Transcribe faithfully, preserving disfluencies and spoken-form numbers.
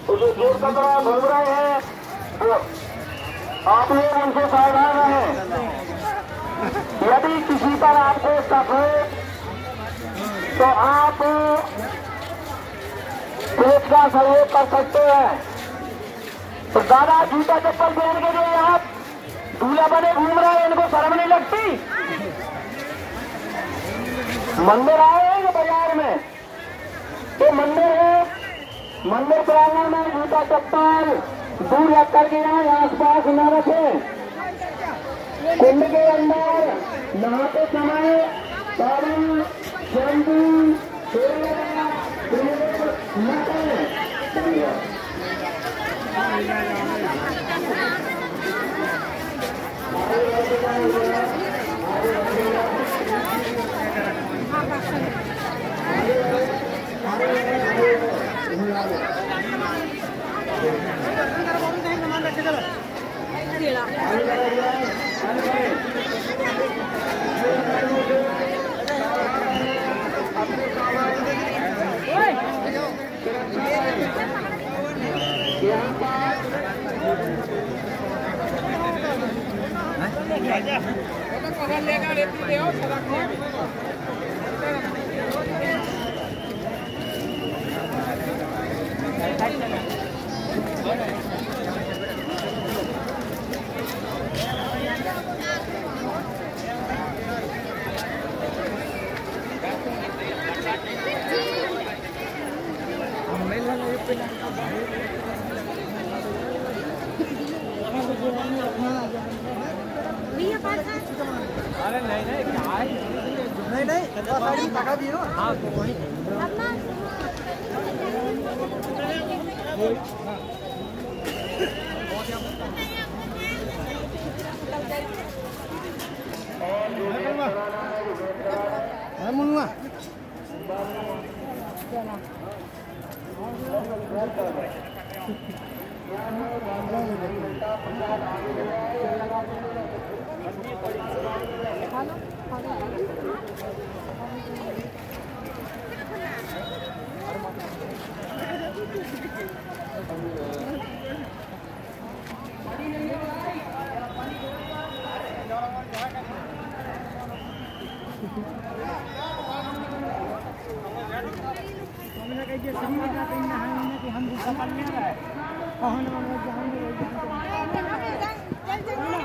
तो जो जोर का तरह घूम रहे हैं तो आप लोग उनसे सावधान रहें। यदि किसी पर आपको शक हो तो आप पुलिस का सहयोग कर सकते हैं। तो दादा जूता चप्पल पहन के जो आप दूल्हा बने घूम रहे हैं, इनको शर्म नहीं लगती? मंदिर आए हैं बाजार में, ये मंदिर है, मंदिर प्रांगण में जूता चप्पल दूर रख करके आए, आसपास न रखें। कुंड के अंदर नहाते समय साबुन, शैम्पू, तेल न करें। अरे नहीं नहीं क्या है, नहीं नहीं लगा दिए। हाँ तो वही मुनुआ हम